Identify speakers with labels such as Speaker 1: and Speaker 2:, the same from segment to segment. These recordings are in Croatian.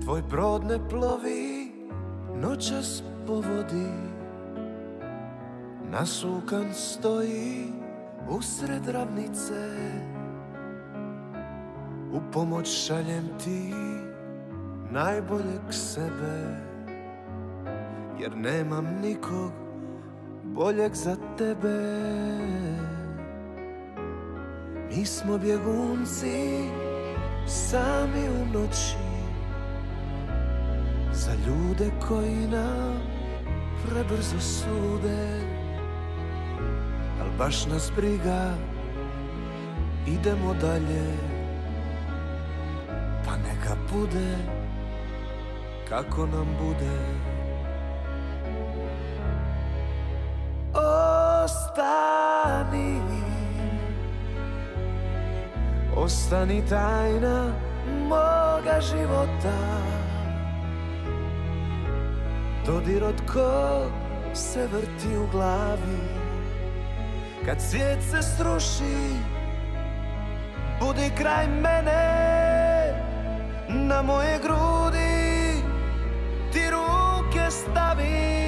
Speaker 1: Tvoj brod ne plovi noćas po vodi, nasukan stoji usred ravnice. U pomoć šaljem ti najboljeg sebe, jer nemam nikog boljeg za tebe. Mi smo bjegunci sami u noći, za ljude koji nam prebrzo sude. Al baš nas briga, idemo dalje, pa neka bude kako nam bude. Ostani, ostani tajna moga života. Dodir od kog se vrti u glavi, kad svijet se sruši, budi kraj mene. Na moje grudi ti ruke stavi.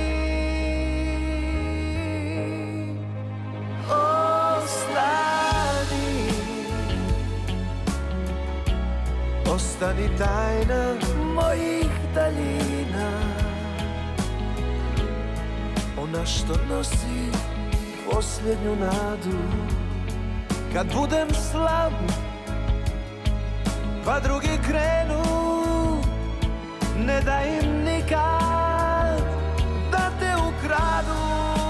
Speaker 1: Ostani, ostani tajna mojih daljina, ona što nosi posljednju nadu. Kad budem slab, pa drugi krenu, ne da im nikad da te ukradu.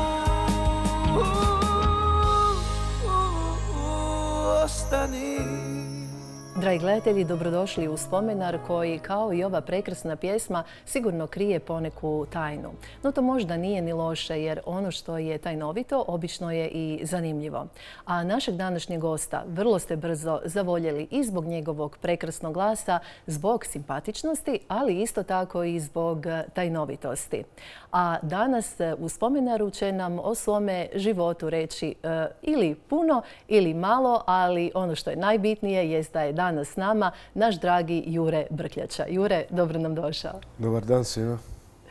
Speaker 1: Ostani.
Speaker 2: Dragi gledatelji, dobrodošli u Spomenar koji, kao i ova prekrasna pjesma, sigurno krije poneku tajnu. No to možda nije ni loše, jer ono što je tajnovito obično je i zanimljivo. A našeg današnjeg gosta vrlo ste brzo zavoljeli i zbog njegovog prekrasnog glasa, zbog simpatičnosti, ali isto tako i zbog tajnovitosti. A danas u Spomenaru će nam o svome životu reći ili puno ili malo, ali ono što je najbitnije jest da je danas s nama naš dragi Jure Brkljača. Jure, dobro nam došao.
Speaker 3: Dobar dan svima.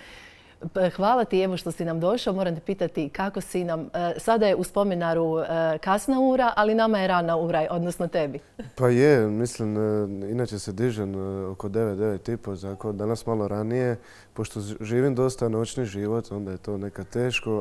Speaker 2: Hvala ti evo što si nam došao. Moram te pitati kako si nam... Sada je u Spomenaru kasna ura, ali nama je rana ura, odnosno tebi.
Speaker 3: Pa je, mislim, inače se dižem oko 9:30, tako danas malo ranije. Pošto živim dosta noćni život, onda je to nekad teško,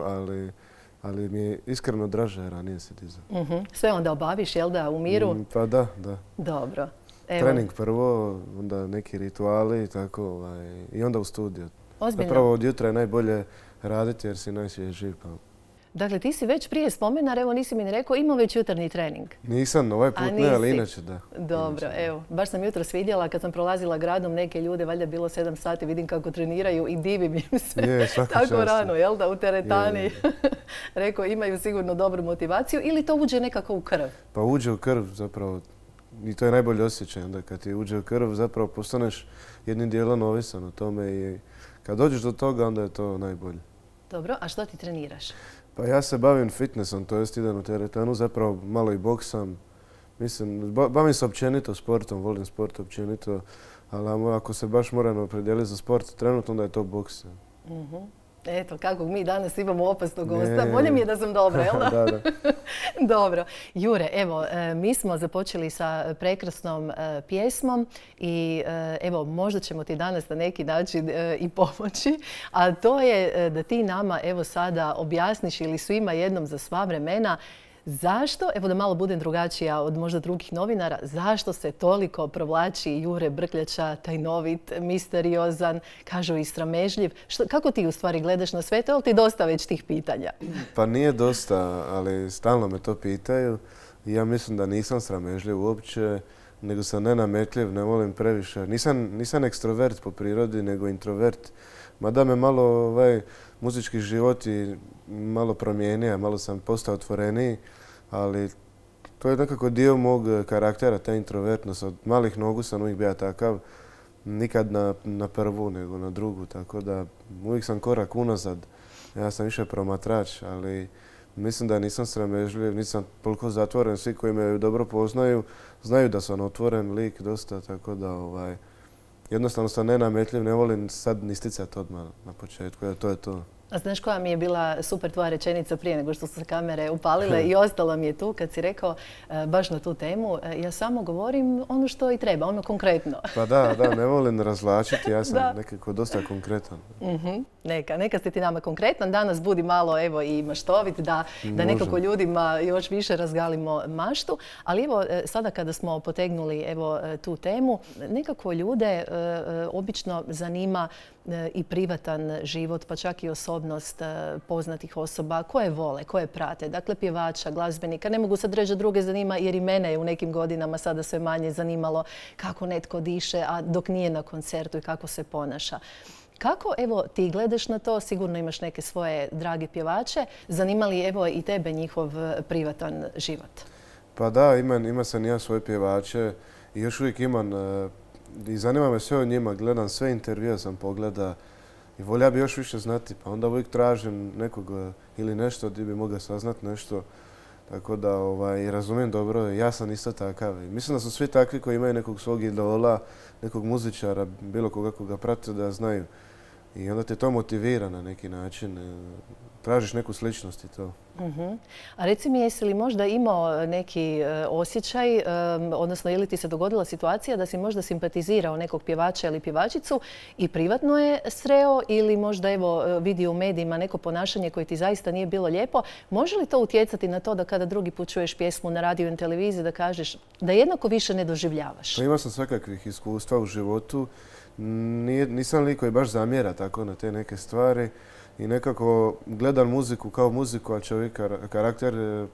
Speaker 3: ali mi je iskreno draže ranije se dizam.
Speaker 2: Sve onda obaviš, jel da, u miru?
Speaker 3: Pa da.
Speaker 2: Dobro.
Speaker 3: Trening prvo, onda neki rituali i tako, i onda u studiju.
Speaker 2: Ozbiljno?
Speaker 3: Zapravo od jutra je najbolje raditi jer si najsvježiji.
Speaker 2: Dakle, ti si već prije Spomenara, evo nisi mi ni rekao, imao već jutarnji trening.
Speaker 3: Nisam, ovaj put ne, ali inače da.
Speaker 2: Dobro, evo, baš sam jutros vidjela kad sam prolazila gradom neke ljude, valjda je bilo 7 sati, vidim kako treniraju i divim im se.
Speaker 3: Je,
Speaker 2: tako rano, jel da, u teretani. Rekao, imaju sigurno dobru motivaciju ili to uđe nekako u krv?
Speaker 3: Pa uđe u krv zapravo. I to je najbolji osjećaj. Onda kad ti uđe u krv, zapravo postaneš jednim dijelom ovisan o tome i kad dođeš do toga, onda je to najbolje.
Speaker 2: Dobro, a što ti treniraš?
Speaker 3: Pa ja se bavim fitnessom, to jest idem u teretanu, zapravo malo i boksam. Mislim, bavim se općenito sportom, volim sport općenito, ali ako se baš moram opredijeliti za sport, trenutno onda je to boks.
Speaker 2: Eto, kako mi danas imamo opasnog gosta. Bolje mi je da sam dobra, jel da?
Speaker 3: Da.
Speaker 2: Dobro. Jure, evo, mi smo započeli sa prekrasnom pjesmom i evo, možda ćemo ti danas na neki način i pomoći. A to je da ti nama evo sada objasniš ili svima jednom za sva vremena zašto, evo da malo budem drugačija od možda drugih novinara, zašto se toliko provlači Jure Brkljača, tajnovit, misteriozan, kažu i sramežljiv? Kako ti u stvari gledaš na sve to? Je li ti dosta već tih pitanja?
Speaker 3: Pa nije dosta, ali stalno me to pitaju. Ja mislim da nisam sramežljiv uopće, nego sam nenametljiv, ne volim previše. Nisam ekstrovert po prirodi, nego introvert. Mada me malo muzički život i malo promijenio, malo sam postao otvoreniji, ali to je nekako dio mog karaktera, ta introvertnost. Od malih nogu sam uvijek bio takav, nikad na prvu nego na drugu, tako da uvijek sam korak unazad. Ja sam više promatrač, ali mislim da nisam sramežljiv, nisam toliko zatvoren. Svi koji me dobro poznaju, znaju da sam otvoren lik dosta, tako da jednostavno sam nenametljiv, ne volim sad ni isticati odmah na početku, to je to.
Speaker 2: A znaš koja mi je bila super tvoja rečenica prije nego što su se kamere upalile i ostala mi je tu kad si rekao baš na tu temu. Ja samo govorim ono što i treba, ono konkretno.
Speaker 3: Pa da, ne volim razvlačiti, ja sam nekako dosta konkretan.
Speaker 2: Neka si ti nama konkretan. Danas budi malo evo i maštovit da nekako ljudima još više razgalimo maštu. Ali evo sada kada smo potegnuli evo tu temu, nekako ljude obično zanima i privatan život, pa čak i osobnost poznatih osoba koje vole, koje prate. Dakle, pjevača, glazbenika. Ne mogu sad reći da druge zanima jer i mene je u nekim godinama sada sve manje zanimalo kako netko diše, a dok nije na koncertu i kako se ponaša. Kako, evo, ti gledaš na to? Sigurno imaš neke svoje drage pjevače. Zanima li, evo, i tebe njihov privatan život?
Speaker 3: Pa da, ima sam ja svoje pjevače i još uvijek imam. I zanima me sve o njima, gledam sve intervjue sam pogleda i volja bi još više znati, pa onda uvijek tražim nekog ili nešto gdje bi mogao saznati nešto. Tako da razumijem dobro, ja sam isto takav. Mislim da su svi takvi koji imaju nekog svog idola, nekog muzičara, bilo koga koga prate da znaju. I onda te to motivira na neki način. Tražiš neku sličnost i to.
Speaker 2: A reci mi, jesi li možda imao neki osjećaj, odnosno ili ti se dogodila situacija da si možda simpatizirao nekog pjevača ili pjevačicu i privatno je sreo ili možda evo vidio u medijima neko ponašanje koje ti zaista nije bilo lijepo? Može li to utjecati na to da kada drugi put čuješ pjesmu na radiju i televiziji da kažeš da jednako više ne doživljavaš?
Speaker 3: Pa imao sam svakakvih iskustva u životu. Nisam lik koji baš zamjera tako na te neke stvari. I nekako gledam muziku kao muziku, a čovjek karakter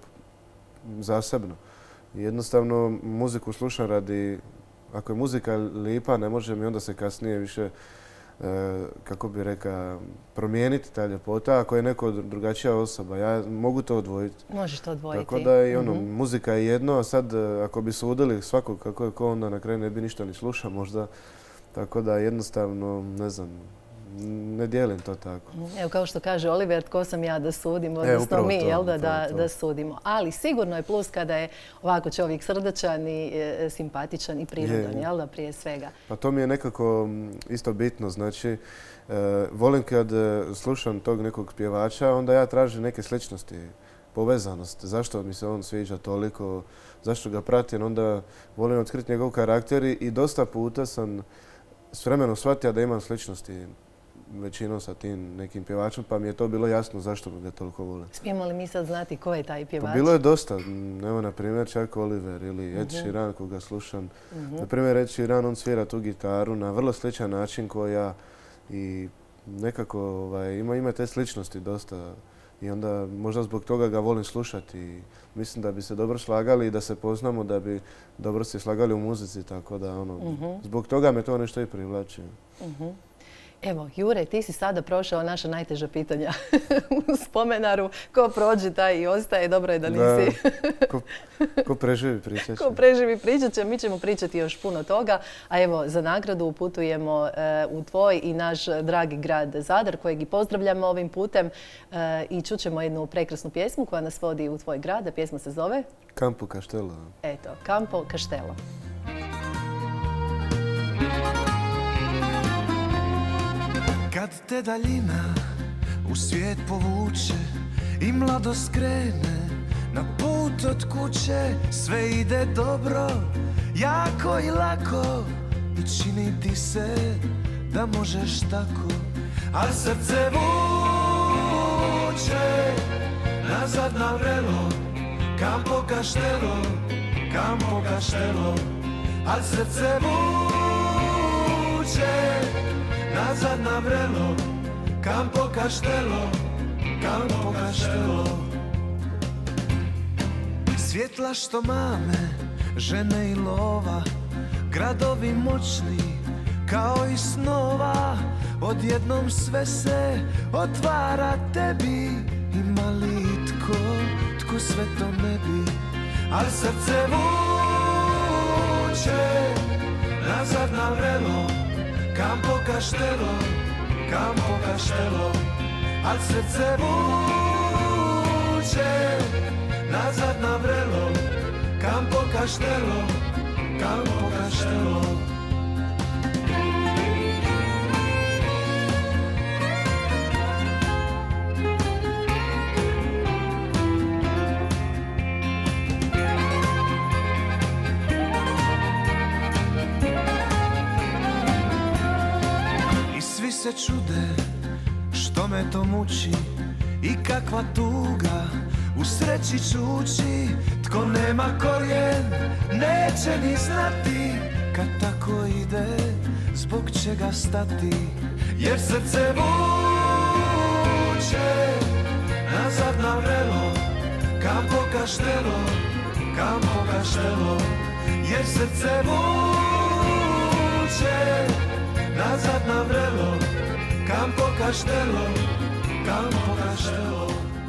Speaker 3: zasebno. Jednostavno muziku slušam radi, ako je muzika lipa, ne može mi onda se kasnije više, kako bi rekao, promijeniti ta ljepota ako je neko drugačija osoba. Ja mogu to odvojiti.
Speaker 2: Možeš to odvojiti.
Speaker 3: Tako da i muzika je jedno, a sad ako bi sudili svakog kako je ko, onda na kraju ne bi ništa ni slušao možda. Tako da jednostavno, ne znam, ne dijelim to tako.
Speaker 2: Evo kao što kaže Oliver, tko sam ja da sudim, odnosno mi, jel da sudimo. Ali sigurno je plus kada je ovako čovjek srdačan i simpatičan i prirodan, jel da, prije svega.
Speaker 3: Pa to mi je nekako isto bitno, znači volim kad slušam tog nekog pjevača, onda ja tražim neke sličnosti, povezanost. Zašto mi se on sviđa toliko, zašto ga pratim, onda volim otkriti njegov karakter i dosta puta sam s vremenom shvatio da imam sličnosti većinom sa tim nekim pjevačom, pa mi je to bilo jasno zašto ga toliko volim.
Speaker 2: Smijemo li mi sad znati ko je taj pjevač?
Speaker 3: Pa bilo je dosta. Evo, na primjer, čak Oliver ili Ed Sheeran koga slušam. Na primjer, Ed Sheeran, on svira tu gitaru na vrlo sličan način kao ja i nekako ima te sličnosti dosta. I onda možda zbog toga ga volim slušati. Mislim da bi se dobro slagali i da se poznamo, da bi dobro se slagali u muzici, tako da zbog toga me to nešto i privlači.
Speaker 2: Evo, Jure, ti si sada prošao naša najteža pitanja u spomenaru. Ko prođe, taj i ostaje. Dobro je da nisi...
Speaker 3: Ko preživi, pričat će.
Speaker 2: Ko preživi, pričat će. Mi ćemo pričati još puno toga. A evo, za nagradu uputujemo u tvoj i naš dragi grad Zadar, kojeg i pozdravljamo ovim putem. I čućemo jednu prekrasnu pjesmu koja nas vodi u tvoj grad. A pjesma se zove?
Speaker 3: Campo Castello.
Speaker 2: Eto, Campo Castello.
Speaker 1: Kad te daljina u svijet povuče i mladost krene na put od kuće, sve ide dobro, jako i lako i čini ti se da možeš tako, a srce vuče nazad na vrelo, Campo Castello, Campo Castello, a srce vuče nazad na vrelo, Campo Castello, Campo Castello. Svjetla što mame, žene i lova, gradovi moćni kao i snova, odjednom sve se otvara tebi. Ima li tko sve to ne bi, al srce vuče nazad na vrelo, Campo Castello, Campo Castello, al srce vuče nazad na vrelo, Campo Castello, Campo Castello. se čude što me to muči i kakva tuga u sreći čuči. Tko nema korijen neće ni znati, kad tako ide zbog čega stati. Jer srce vuče nazad na vrelo, Campo Castello, Campo Castello. Jer srce vuče nazad na vrelo, Campo Castello, Campo Castello.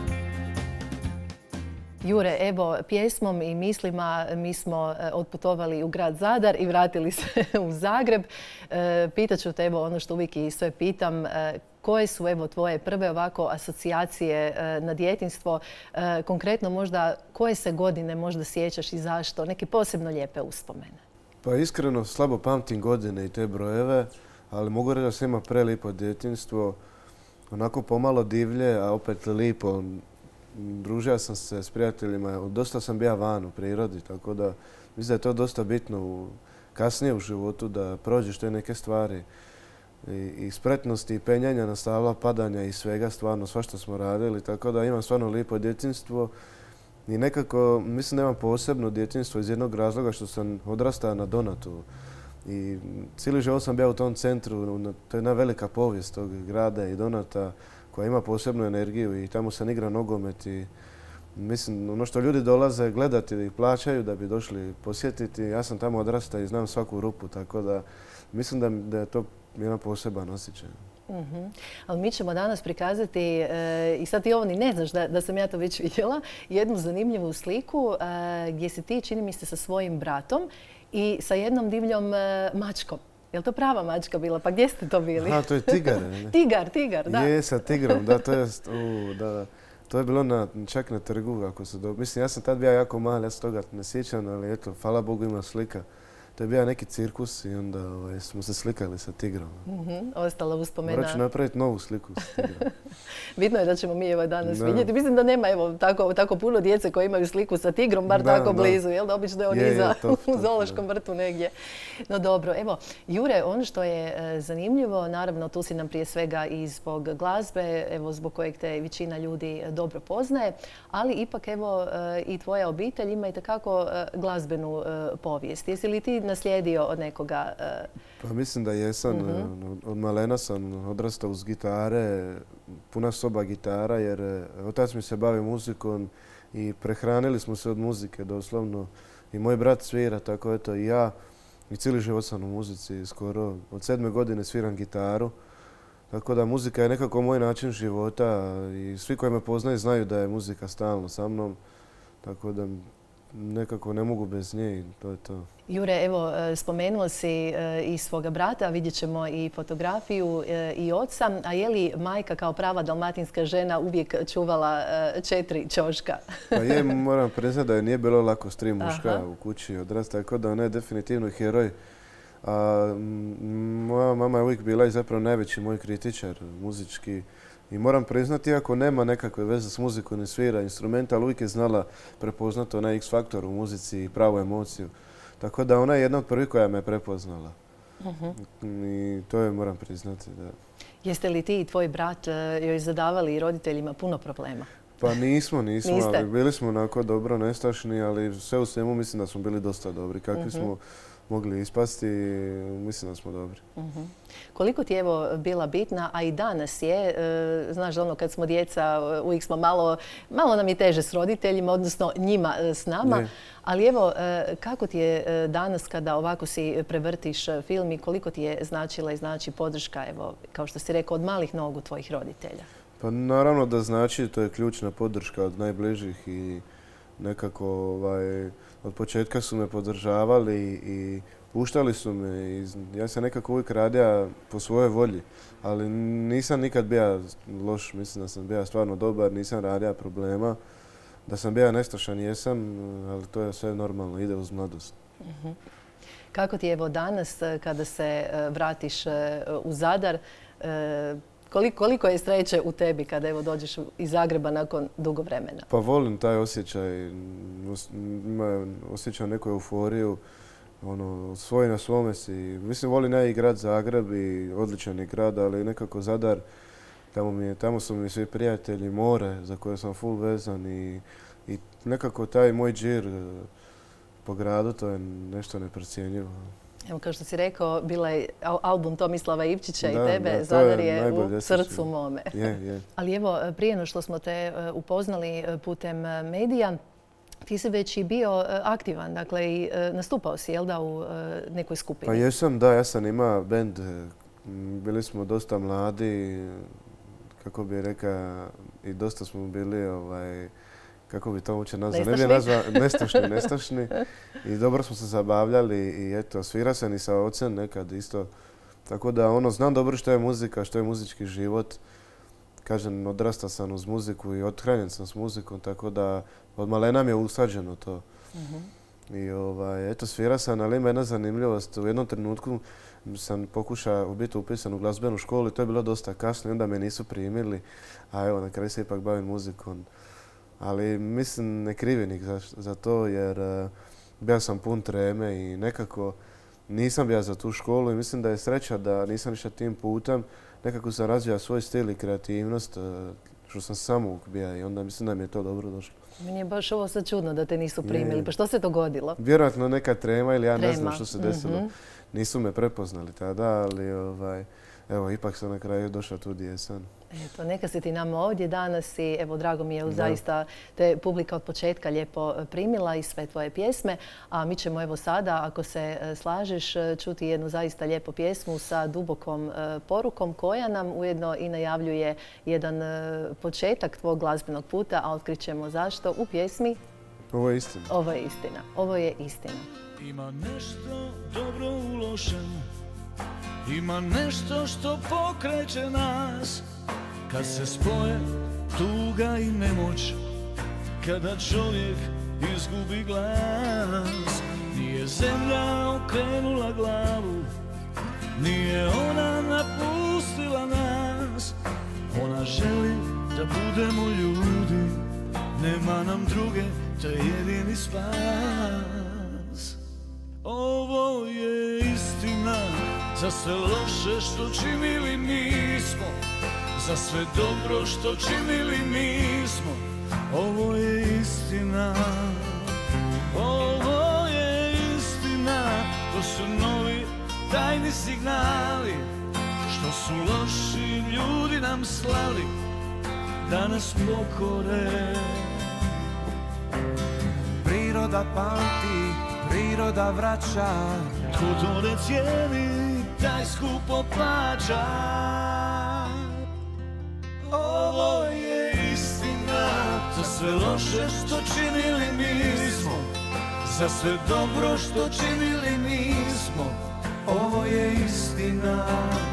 Speaker 2: Jure, evo, pjesmom i mislima mi smo otputovali u grad Zadar i vratili se u Zagreb. Pitaću te, evo, ono što uvijek i sve pitam, koje su, evo, tvoje prve ovako asocijacije na djetinjstvo? Konkretno možda koje se godine možda sjećaš i zašto? Neke posebno lijepe uspomene.
Speaker 3: Pa iskreno slabo pamtim godine i te brojeve, ali mogu reći da sam ima prelipo djetinjstvo. Onako pomalo divlje, a opet lipo. Družio sam se s prijateljima, dosta sam bio van u prirodi, tako da mislim da je to dosta bitno kasnije u životu da prođeš te neke stvari. I spretnosti i penjanja na stavla, padanja i svega, stvarno svašta smo radili, tako da imam stvarno lijepo djetinjstvo. I nekako mislim da imam posebno djetinjstvo iz jednog razloga što sam odrastao na Donatu. I cijeli život sam bio u tom centru, to je jedna velika povijest tog grada i Donata koja ima posebnu energiju i tamo se igra nogomet i mislim ono što ljudi dolaze gledati i plaćaju da bi došli posjetiti. Ja sam tamo odrastao i znam svaku rupu, tako da mislim da je to jedan poseban osjećaj.
Speaker 2: Ali mi ćemo danas prikazati, i sad ti ovo ni ne znaš da sam ja to već vidjela, jednu zanimljivu sliku gdje si ti, čini mi se, sa svojim bratom i sa jednom divljom mačkom. Je li to prava mačka bila? Pa gdje ste to bili?
Speaker 3: Aha, to je tigar.
Speaker 2: Tigar, da.
Speaker 3: Je, sa tigrom, da, to je bilo čak na trgu. Mislim, ja sam tad bio jako mal, ja se toga ne sjećam, ali eto, hvala Bogu ima slika. To je bio neki cirkus i onda smo se slikali sa tigrom.
Speaker 2: Ostala uspomena.
Speaker 3: Morat ću napraviti novu sliku sa tigrom.
Speaker 2: Bitno je da ćemo mi evo danas vidjeti. Mislim da nema tako puno djece koji imaju sliku sa tigrom, bar tako blizu. Jel da obično je on iza u zoološkom vrtu negdje. No dobro, evo, Jure, ono što je zanimljivo, naravno tu si nam prije svega i zbog glazbe, evo zbog kojeg te većina ljudi dobro poznaje, ali ipak evo i tvoja obitelj ima itekako glazbenu povijest. Jesi li ti naslijedio od nekoga?
Speaker 3: Pa mislim da jesam. Od malena sam odrastao uz gitare, puna soba gitara jer otac mi se bavi muzikom i prehranili smo se od muzike doslovno. I moj brat svira, tako eto i ja. I cijeli život sam u muzici, skoro od 7. godine sviram gitaru. Tako da muzika je nekako moj način života i svi koji me poznaju znaju da je muzika stalno sa mnom. Tako da nekako ne mogu bez nje i to je to.
Speaker 2: Jure, evo, spomenuo si i svoga brata, vidjet ćemo i fotografiju i oca. A je li majka kao prava dalmatinska žena uvijek čuvala 4 ćoška?
Speaker 3: Pa je, moram priznati da je nije bilo lako s 3 muška u kući odrasta, tako da ona je definitivno heroj. Moja mama je uvijek bila i zapravo najveći moj kritičar muzički. I moram priznati, iako nema nekakve veze s muzikom ni svira instrumenta, ali uvijek je znala prepoznati onaj X faktor u muzici i pravu emociju. Tako da ona je jedna od prvih koja me prepoznala. I to je, moram priznati, da.
Speaker 2: Jeste li ti i tvoj brat joj zadavali roditeljima puno problema?
Speaker 3: Pa nismo, ali bili smo onako dobro nestašni, ali sve u svemu mislim da smo bili dosta dobri. Kakvi smo mogli ispasti, mislim da smo dobri.
Speaker 2: Koliko ti je evo bila bitna, a i danas je, znaš ono kad smo djeca, uvijek smo malo nam je teže s roditeljima, odnosno njima s nama, ali evo kako ti je danas kada ovako si prevrtiš film i koliko ti je značila i znači podrška, evo, kao što si rekao, od malih nogu tvojih roditelja?
Speaker 3: Pa naravno da znači, to je ključna podrška od najbližih i nekako od početka su me podržavali i puštali su me. Ja sam nekako uvijek radio po svojoj volji, ali nisam nikad bio loš, mislim da sam bio stvarno dobar, nisam radio problema. Da sam bio nestašan jesam, ali to je sve normalno, ide uz mladost.
Speaker 2: Kako ti je evo danas kada se vratiš u Zadar, koliko je sreće u tebi kada evo dođeš iz Zagreba nakon dugo vremena?
Speaker 3: Pa volim taj osjećaj, osjećam neku euforiju svoj na svome si. Mislim, volim ja i grad Zagreb i odličan je grad, ali nekako Zadar, tamo su mi svi prijatelji, more za koje sam full vezan i nekako taj moj džir po gradu, to je nešto neprocjenjivo.
Speaker 2: Evo, kao što si rekao, bila je album Tomislava Ivčića i
Speaker 3: Da,
Speaker 2: tebe, Zadar je u srcu
Speaker 3: sjećanje.
Speaker 2: mome.
Speaker 3: Je.
Speaker 2: Ali evo, prije no što smo te upoznali putem medija, ti si već i bio aktivan, dakle i nastupao si, jel da, u nekoj skupini?
Speaker 3: Pa jesam, da, ja sam imao bend, bili smo dosta mladi, kako bi rekao, i dosta smo bili, kako bi to uopće nazvao, ne bi nazvao nestašni. I dobro smo se zabavljali i eto, svira sam i sa ocem nekad isto. Tako da znam dobro što je muzika, što je muzički život. Kažem, odrastao sam uz muziku i othranjen sam s muzikom, tako da od malena mi je usađeno to. I eto, svira sam, ali ima jedna zanimljivost. U jednom trenutku sam pokušao biti upisan u glazbenu školu i to je bilo dosta kasno i onda me nisu primili. A evo, na kraju se ipak bavim muzikom. Ali mislim, ne krivim ih za to jer bio sam pun treme i nekako nisam bio za tu školu i mislim da je sreća da nisam išao tim putem. Nekako sam razvijao svoj stil i kreativnost, što sam samouk bio i onda mislim da mi je to dobro došlo.
Speaker 2: Meni je baš ovo sad čudno da te nisu primili. Pa što se dogodilo?
Speaker 3: Vjerojatno neka trema ili ja ne znam što se desilo. Nisu me prepoznali tada, ali evo, ipak sam na kraju došao tu gdje jesam.
Speaker 2: Eto, neka si ti nama ovdje danas i evo, drago mi je zaista te publika od početka lijepo primila i sve tvoje pjesme. A mi ćemo evo sada, ako se slažeš, čuti jednu zaista lijepu pjesmu sa dubokom porukom koja nam ujedno i najavljuje jedan početak tvog glazbenog puta, a otkrićemo zašto u pjesmi
Speaker 3: Ovo je istina.
Speaker 2: Ovo je istina. Ovo je istina.
Speaker 1: Ima nešto dobro u lošem, ima nešto što pokreće nas. Kad se spoje tuga i nemoć, kada čovjek izgubi glas. Nije zemlja okrenula glavu, nije ona napustila nas. Ona želi da budemo ljudi, nema nam druge, to je jedini spas. Ovo je istina, za sve loše što činili nismo, za sve dobro što činili nismo. Ovo je istina, ovo je istina. To su novi tajni signali što su loši ljudi nam slali da nas pokore.
Speaker 4: Priroda pamti, priroda vraća,
Speaker 1: tko to ne cijeni, taj skupo plaća. Ovo je istina, za sve loše što činili nismo, za sve dobro što činili nismo. Ovo je istina,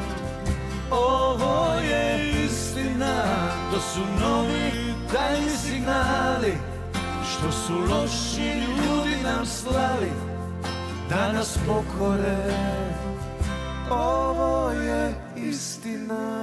Speaker 1: ovo je istina. To su novi tajni signali što su loši ljudi nam slali da nas pokore. Ovo je istina.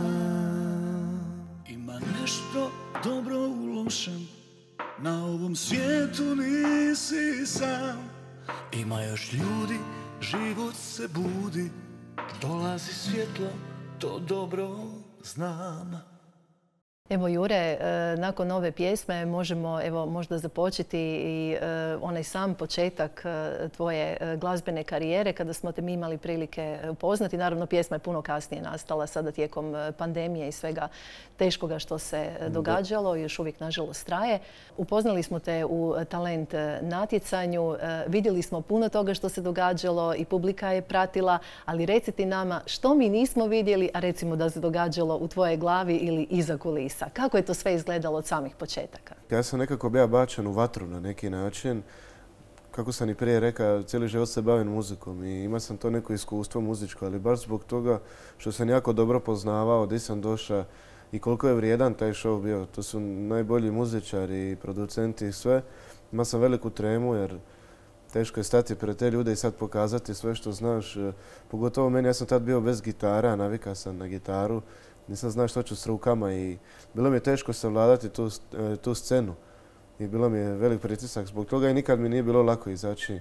Speaker 1: Ima nešto dobro u lošem, na ovom svijetu nisi sam. Ima još ljudi, život se budi, dolazi svjetlo, to dobro znam.
Speaker 2: Evo Jure, nakon ove pjesme možemo možda započeti i onaj sam početak tvoje glazbene karijere kada smo te mi imali prilike upoznati. Naravno, pjesma je puno kasnije nastala, sada tijekom pandemije i svega teškoga što se događalo i još uvijek nažalost traje. Upoznali smo te u talent natjecanju, vidjeli smo puno toga što se događalo i publika je pratila, ali reci ti nama što mi nismo vidjeli, a recimo da se događalo u tvojoj glavi ili iza kulisa. Kako je to sve izgledalo od samih početaka?
Speaker 3: Ja sam nekako bio bačen u vatru na neki način. Kako sam i prije rekao, cijeli život se bavim muzikom i imao sam to neko iskustvo muzičko, ali baš zbog toga što sam jako dobro poznavao gdje sam došao i koliko je vrijedan taj show bio. To su najbolji muzičari i producenti i sve. Imao sam veliku tremu jer teško je stati pred te ljude i sad pokazati sve što znaš. Pogotovo meni, ja sam tad bio bez gitara, navikao sam na gitaru. Nisam znao što ću s rukama i bilo mi je teško savladati tu scenu. I bilo mi je velik pritisak zbog toga i nikad mi nije bilo lako izaći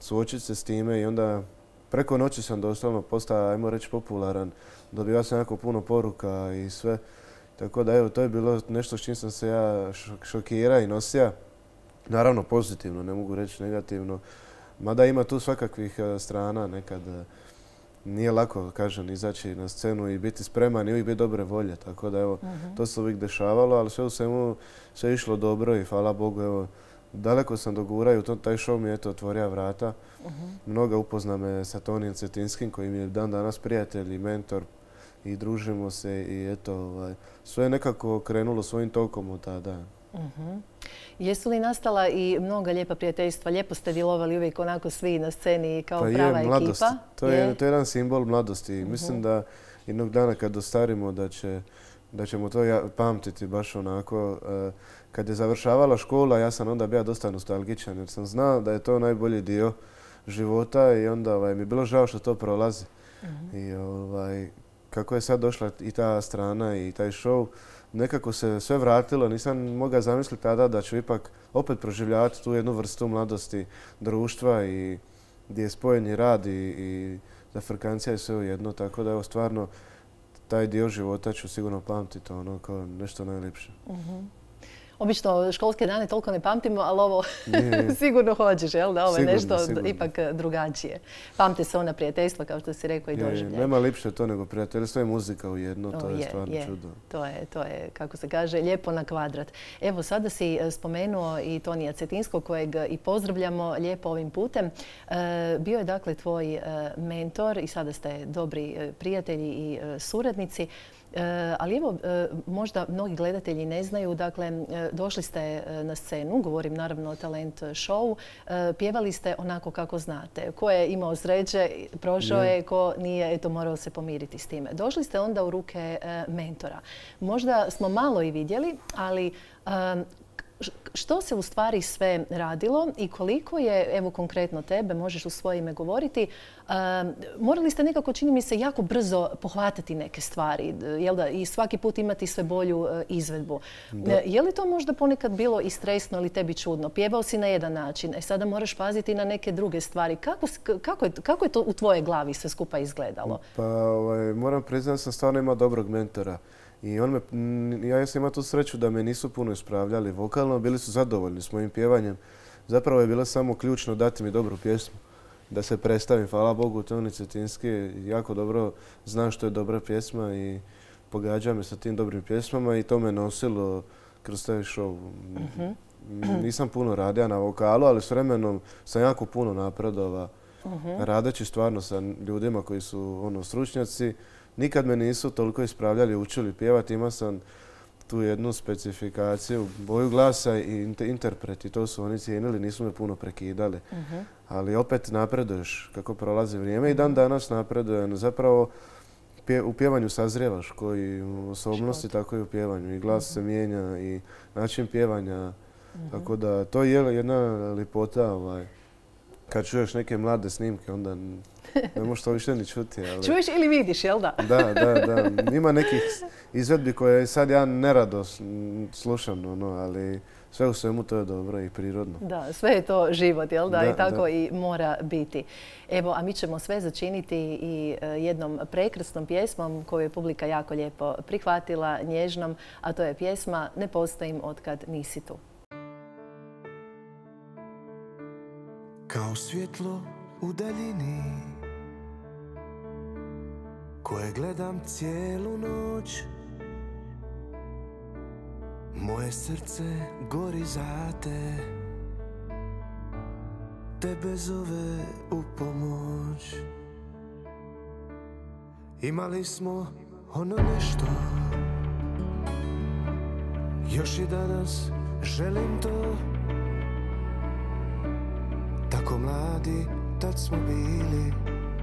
Speaker 3: suočiti se s time i onda preko noći sam doslovno postao, ajmo reći, popularan. Dobivao sam jako puno poruka i sve. Tako da evo, to je bilo nešto s čim sam se ja šokirao i nosio. Naravno pozitivno, ne mogu reći negativno. Mada ima tu svakakvih strana nekad. Nije lako, kažem, izaći na scenu i biti spreman i uvijek biti dobre volje. Tako da evo, to se uvijek dešavalo, ali sve u svemu sve je išlo dobro i hvala Bogu, evo, daleko sam dogurao i taj show mi je otvorio vrata. Mnoga upozna me sa Tonijem Cetinskim koji mi je dan danas prijatelj i mentor i družimo se i eto, sve je nekako krenulo svojim tokom od tada.
Speaker 2: Jesu li nastala i mnoga lijepa prijateljstva? Lijepo ste djelovali uvijek onako svi na sceni kao prava ekipa.
Speaker 3: To je jedan simbol mladosti. Mislim da jednog dana kad ostarimo da ćemo to pamtiti baš onako. Kad je završavala škola, ja sam onda bio dosta nostalgičan jer sam znao da je to najbolji dio života i onda mi je bilo žao što to prolazi. I kako je sad došla i ta strana i taj show, nekako se sve vratilo. Nisam mogao zamisliti tada da ću ipak opet proživljavati tu jednu vrstu mladosti društva i gdje je spojeni rad i zafrkancija i sve u jedno. Tako da evo stvarno taj dio života ću sigurno pamtiti ono kao nešto najljepše.
Speaker 2: Obično školske dane toliko ne pamtimo, ali ovo sigurno hoćeš, jel da? Ovo je nešto ipak drugačije. Pamte se ona prijateljstva, kao što si rekao, i doživljaj.
Speaker 3: Nema lipše to nego prijateljstvo i muzika u jedno, to je stvarno čudo.
Speaker 2: To je, kako se kaže, lijepo na kvadrat. Evo, sada si spomenuo i Tonija Cetinskog, kojeg i pozdravljamo lijepo ovim putem. Bio je dakle tvoj mentor i sada ste dobri prijatelji i suradnici. Ali evo, možda mnogi gledatelji ne znaju, dakle, došli ste na scenu, govorim naravno o talent show, pjevali ste onako kako znate. Ko je imao sreće, prošao je, ko nije, eto, morao se pomiriti s time. Došli ste onda u ruke mentora. Možda smo malo i vidjeli, ali što se u stvari sve radilo i koliko je, evo konkretno tebe, možeš u svoje ime govoriti, morali ste nekako, čini mi se, jako brzo pohvatati neke stvari, jel da, i svaki put imati sve bolju izvedbu. Je li to možda ponekad bilo i stresno ili tebi čudno? Pjevao si na jedan način, sada moraš paziti na neke druge stvari. Kako je to u tvojoj glavi sve skupa izgledalo?
Speaker 3: Pa moram priznati da sam stvarno imao dobrog mentora. I ja sam imao tu sreću da me nisu puno ispravljali vokalno, bili su zadovoljni s mojim pjevanjem. Zapravo je bilo samo ključno dati mi dobru pjesmu, da se predstavim. Hvala Bogu, Toni Cetinski jako dobro zna što je dobra pjesma i pogađa me sa tim dobrim pjesmama i to me nosilo kroz taj show. Nisam puno radio na vokalu, ali s vremenom sam jako puno napredovao. Radeći stvarno sa ljudima koji su stručnjaci. Nikad me nisu toliko ispravljali, učili pjevati. Imao sam tu jednu specifikaciju, boju glasa i interpret i to su oni cijenili, nisu me puno prekidali. Ali opet napreduješ kako prolazi vrijeme i dan danas napredujem. Zapravo u pjevanju sazrijevaš koji u osobnosti, tako i u pjevanju. I glas se mijenja i način pjevanja. Tako da to je jedna lipota. Kad čuješ neke mlade snimke, onda ne možeš to više ni čuti.
Speaker 2: Čuješ ili vidiš, jel da?
Speaker 3: Da. Ima nekih izvedbi koje sad ja nerado slušam, ali sve u svemu to je dobro i prirodno.
Speaker 2: Da, sve je to život, jel da? I tako i mora biti. Evo, a mi ćemo sve začiniti i jednom prekrasnom pjesmom koju je publika jako lijepo prihvatila, nježnom, a to je pjesma Ne postojim otkad nisi tu.
Speaker 1: Kao svjetlo u daljini koje gledam cijelu noć, moje srce gori za te, tebe zove u pomoć. Imali smo ono nešto, još i danas želim to. Tako mladi tad smo bili,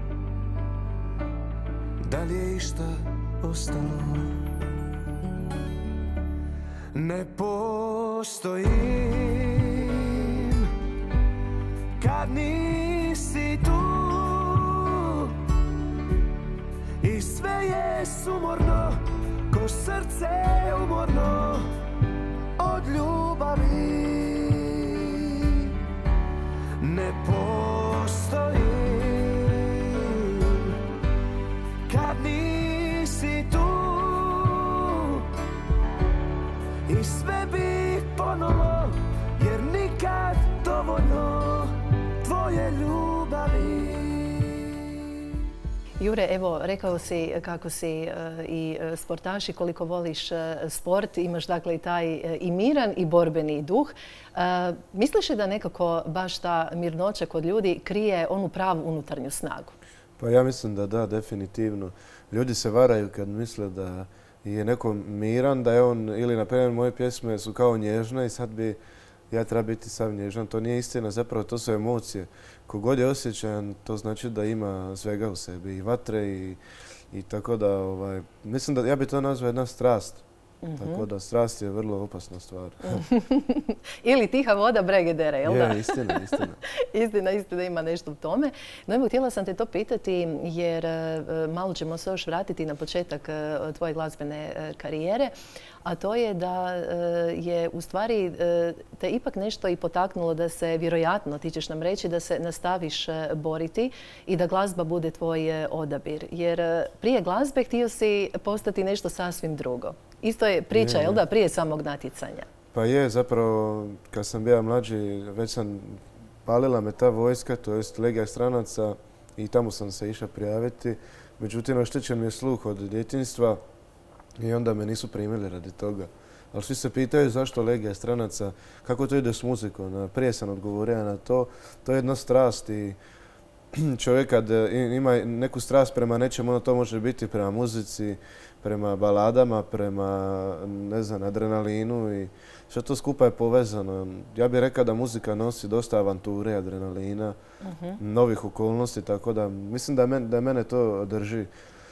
Speaker 1: da li je išta ostalo? Ne postojim kad nisi tu i sve je sumorno, ko srce umorno od ljubavi. Ne postojim stojim kad nisi tu i sve bi ponovo jer nikad dovoljno tvoje ljubavi.
Speaker 2: Jure, evo, rekao si kako si i sportaš i koliko voliš sport. Imaš dakle i taj i miran i borbeni duh. Misliš li da nekako baš ta mirnoća kod ljudi krije onu pravu unutarnju snagu?
Speaker 3: Pa ja mislim da da, definitivno. Ljudi se varaju kad misle da je neko miran, da je on, ili na primjer moje pjesme su kao nježne i sad bi ja treba biti sav nježan. To nije istina, zapravo to su emocije. Kogod je osjećajan, to znači da ima svega u sebi, i vatre i tako da, mislim da ja bi to nazvao jedna strast. Tako da strast je vrlo opasna stvar.
Speaker 2: Ili tiha voda brege dere, jel da?
Speaker 3: Je, istina.
Speaker 2: Istina ima nešto u tome. No evo, htjela sam te to pitati jer malo ćemo se još vratiti na početak tvoje glazbene karijere. A to je da je u stvari te ipak nešto i potaknulo da se, vjerojatno ti ćeš nam reći, da se nastaviš boriti i da glazba bude tvoj odabir. Jer prije glazbe htio si postati nešto sasvim drugo. Isto je priča, jel da, prije samog natjecanja?
Speaker 3: Pa je, zapravo, kad sam bio mlađi, već sam palila me ta vojska, to jest Legija stranaca, i tamo sam se išao prijaviti. Međutim, oštećen mi je sluh od djetinjstva i onda me nisu primili radi toga. Ali svi se pitaju zašto Legija stranaca, kako to ide s muzikom. Prije sam odgovorio na to. To je jedna strast i čovjek kad ima neku strast prema nečemu, ono to može biti prema muzici, prema baladama, prema, ne znam, adrenalinu i sve to skupa je povezano. Ja bih rekao da muzika nosi dosta avanture, adrenalina, novih okolnosti, tako da mislim da mene to drži.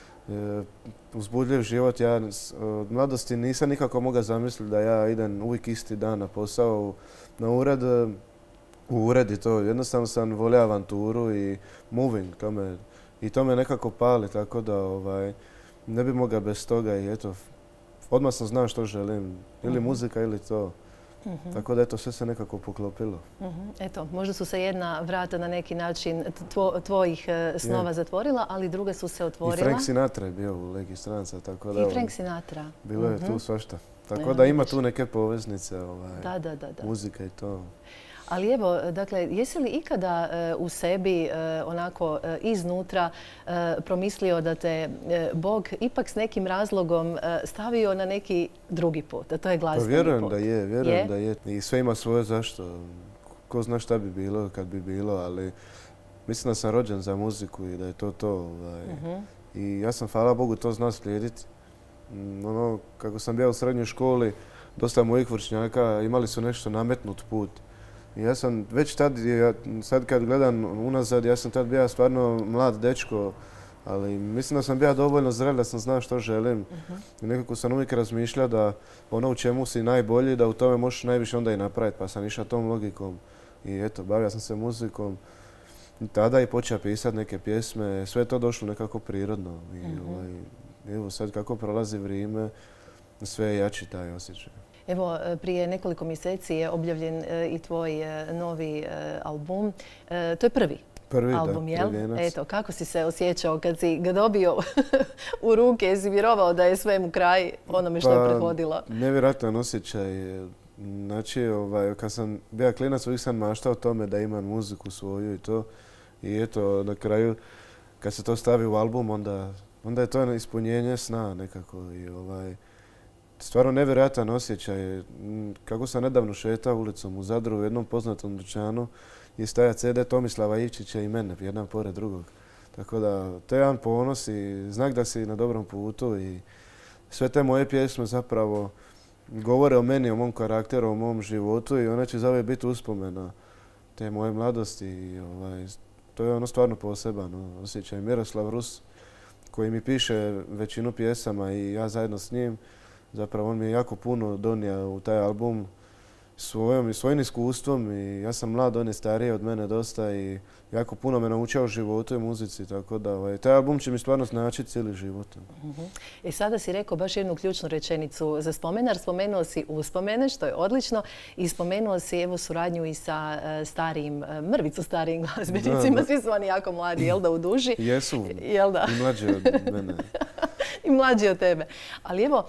Speaker 3: Uzbudljiv život. Ja od mladosti nisam nikako mogao zamisliti da ja idem uvijek isti dan na posao, na ured. U ured i to. Jednostavno sam volio avanturu i moving. To me nekako pali, tako da ne bi mogao bez toga i eto, odmah sam znao što želim. Ili muzika ili to. Tako da eto, sve se nekako poklopilo.
Speaker 2: Eto, možda su se jedna vrata na neki način tvojih snova zatvorila, ali druge su se otvorila.
Speaker 3: I Frank Sinatra je bio u Legiji stranaca, tako da...
Speaker 2: I Frank Sinatra.
Speaker 3: Bilo je tu svašta. Tako da ima tu neke poveznice,
Speaker 2: Da.
Speaker 3: muzika i to.
Speaker 2: Ali evo, dakle, jesi li ikada u sebi onako iznutra promislio da te Bog ipak s nekim razlogom stavio na neki drugi put, a to je glazbeni put?
Speaker 3: Pa vjerujem da je. I sve ima svoje zašto. Ko zna šta bi bilo kad bi bilo, ali mislim da sam rođen za muziku i da je to to. I ja sam, hvala Bogu, to znao slijediti. Kako sam bio u srednjoj školi, dosta mojih vršnjaka imali su nešto nametnut put. Ja sam već tad, sad kad gledam unazad, ja sam tad bio stvarno mlad dečko, ali mislim da sam bio dovoljno zrel da sam znao što želim. I nekako sam uvijek razmišljao da ono u čemu si najbolji, da u tome možeš najviše onda i napraviti, pa sam išao tom logikom. I eto, bavio sam se muzikom. I tada i počeo pisati neke pjesme, sve je to došlo nekako prirodno. I evo sad kako prolazi vrijeme, sve je jači taj osjećaj.
Speaker 2: Evo, prije nekoliko mjeseci je objavljen i tvoj novi album. To je prvi album, jel? Eto, kako si se osjećao kad si ga dobio u ruke? Jesi vjerovao da je svemu kraj onome što je prethodilo?
Speaker 3: Nevjerojatan osjećaj. Znači, kad sam bio klinac, uvijek sam maštao o tome da imam muziku svoju i to. I eto, na kraju, kad se to stavi u album, onda je to ispunjenje sna nekako. Stvarno nevjerojatan osjećaj. Kako sam nedavno šetao ulicom u Zadru u jednom poznatom dućanu i staja CD Tomislava Ivčića i mene, jedan pored drugog. Tako da, to je jedan ponos i znak da si na dobrom putu i sve te moje pjesme zapravo govore o meni, o mom karakteru, o mom životu i one će zauvijek biti uspomena te moje mladosti. To je stvarno poseban osjećaj. Miroslav Rus, koji mi piše većinu pjesama i ja zajedno s njim, zapravo on mi je jako puno donio u taj album svojim iskustvom i ja sam mlad, on je stariji od mene dosta i jako puno me naučio o životu i muzici, tako da taj album će mi stvarno značiti cijeli život.
Speaker 2: I sada si rekao baš jednu ključnu rečenicu za spomenar. Spomenuo si uspomene, što je odlično, i spomenuo si evo suradnju i sa mrvicu starijim glazbenicima. Svi su oni jako mladi, jel da, u duži?
Speaker 3: Jesu,
Speaker 2: jel da?
Speaker 3: I mlađi od mene.
Speaker 2: I mlađi od tebe. Ali evo,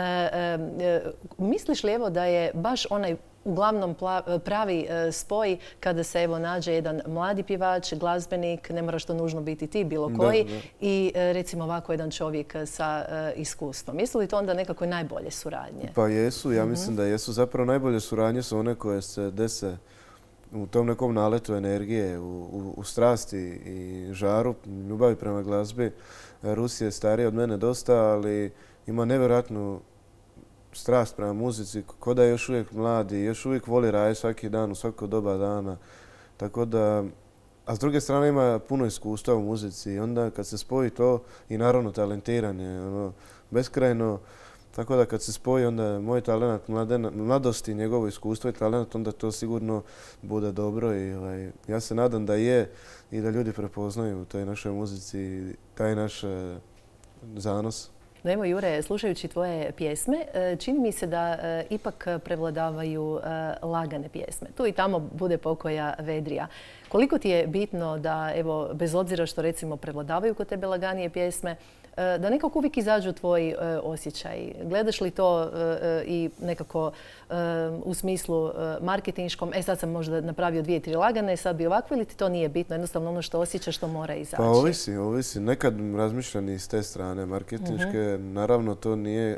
Speaker 2: misliš li evo da je baš onaj uglavnom pravi spoj kada se evo nađe jedan mladi pjevač, glazbenik, ne moraš to nužno biti ti, bilo koji, i recimo ovako jedan čovjek sa iskustvom. Jesu li to onda nekako najbolje suradnje?
Speaker 3: Pa jesu, ja mislim da jesu. Zapravo najbolje suradnje su one koje se dese u tom nekom naletu energije, u strasti i žaru, ljubavi prema glazbi. Rus je stariji od mene dosta, ali ima nevjerojatnu strast prema muzici, ko da je još uvijek mladi, još uvijek voli raditi svaki dan, u svako doba dana. Tako da, a s druge strane ima puno iskustva u muzici i onda kad se spoji to i naravno talentiran je beskrajno. Tako da kad se spoji onda moj talent mladosti, njegovo iskustvo i talent, onda to sigurno bude dobro i ja se nadam da je i da ljudi prepoznaju u toj našoj muzici taj naš zanos.
Speaker 2: No evo Jure, slušajući tvoje pjesme, čini mi se da ipak prevladavaju lagane pjesme. Tu i tamo bude pokoja vedrija. Koliko ti je bitno da, evo, bez obzira što recimo prevladavaju kod tebe laganije pjesme, da nekako uvijek izađu tvoji osjećaji? Gledaš li to i nekako u smislu marketinškom, sad sam možda napravio 2-3 lagane, sad bi ovako, ili ti to nije bitno? Jednostavno ono što osjećaš, to mora izaći.
Speaker 3: Pa ovisi. Nekad razmišljam i s te strane marketinške. Naravno, to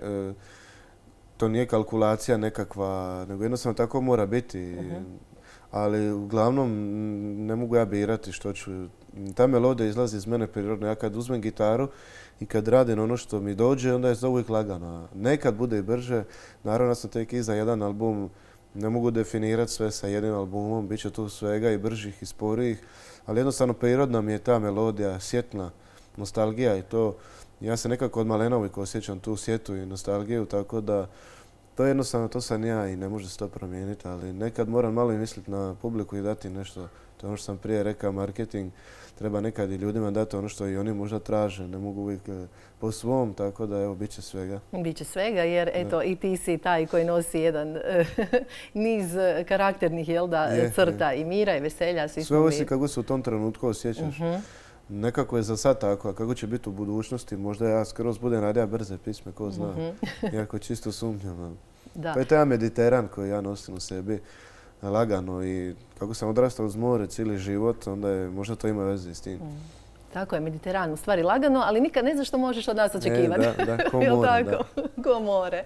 Speaker 3: nije kalkulacija nekakva, nego jednostavno tako mora biti. Ali uglavnom ne mogu ja birati što ću. Ta melodija izlazi iz mene prirodno. Ja kad uzmem gitaru i kad radim ono što mi dođe, onda je to uvijek lagano. Nekad bude i brže. Naravno, sam tek iza jedan album. Ne mogu definirati sve sa jednim albumom. Biće tu svega i bržih i sporijih. Ali jednostavno prirodna mi je ta melodija, sjetna nostalgija i to. Ja se nekako od malena uvijek osjećam tu sjetu i nostalgiju, tako da to jednostavno, to sam ja i ne može se to promijeniti, ali nekad moram malo i misliti na publiku i dati nešto. To je ono što sam prije rekao, marketing. Treba nekad i ljudima dati ono što i oni možda traže. Ne mogu uvijek po svom, tako da evo, bit će svega.
Speaker 2: Biće svega, jer eto, i ti si taj koji nosi jedan niz karakternih, jel da, crta i mira i veselja.
Speaker 3: Sve ovisi kako se u tom trenutku osjećaš. Nekako je za sad tako, a kako će biti u budućnosti, možda ja skroz budem radija brze pisme, ko zna. Iako čisto sumnjam. To je taj Mediteran koji ja nosim u sebi, lagano, i kako sam odrastao uz more cijeli život, onda je, možda to ima veze s tim.
Speaker 2: Tako je, Mediteran u stvari lagano, ali nikad ne znaš što možeš od nas očekivati.
Speaker 3: Da, ko more, da.
Speaker 2: Ko more.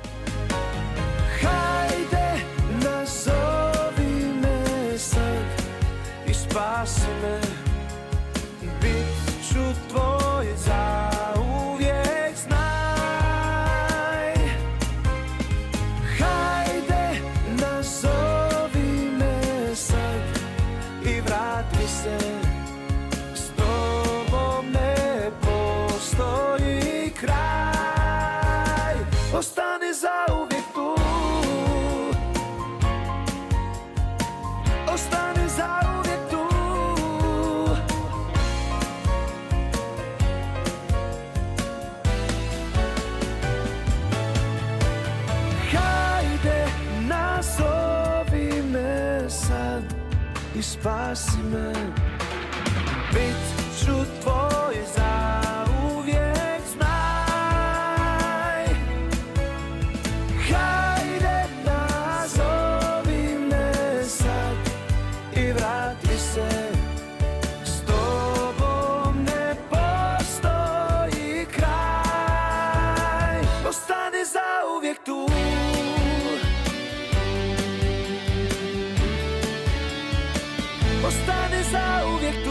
Speaker 1: Hajde, nazovi me sad i spasi me. Bit ću tvoj zauvijek, znaj. Hajde, nazovi me sad i vrati se. S tobom ne postoji kraj. Ostani zauvijek tu. Ostani zauvijek tu. Nazovi me sad i spasi me. Bit ću tvoj zauvijek, znaj. Hajde, nazovi me sad i vrati se. S tobom ne postoji kraj. Ostani zauvijek tu. Ostani zauvijek tu.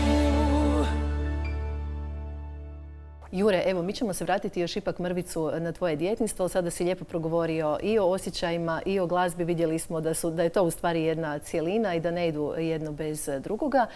Speaker 2: Jure, evo, mi ćemo se vratiti još ipak mrvicu na tvoje djetinjstvo. Sada si lijepo progovorio i o osjećajima i o glazbi. Vidjeli smo da je to u stvari jedna cijelina i da ne idu jedno bez drugoga.